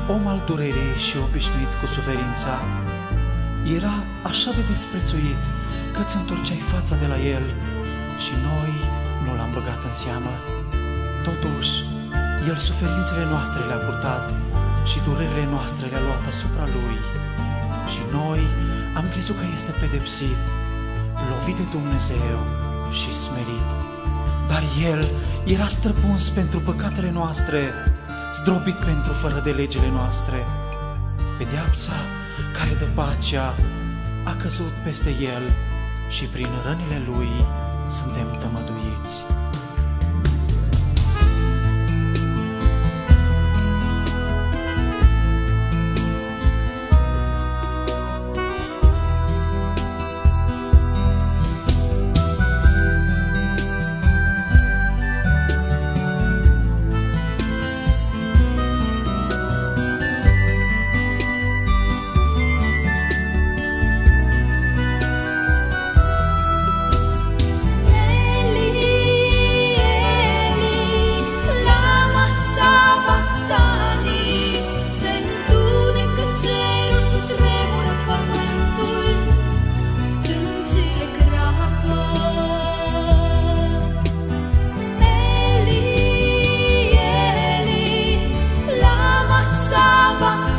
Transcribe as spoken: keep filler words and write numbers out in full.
om al durerii și obișnuit cu suferința, era așa de desprețuit că îți întorceai fața de la el și noi nu l-am băgat în seamă. Totuși, el suferințele noastre le-a purtat și durerile noastre le-a luat asupra lui. Și noi am crezut că este pedepsit, lovit de Dumnezeu și smerit. Dar el era străpuns pentru păcatele noastre, zdrobit pentru fără de legile noastre. Pedeapsa care dă pacea a căzut peste el și prin rănile lui suntem tămăduiți. Bak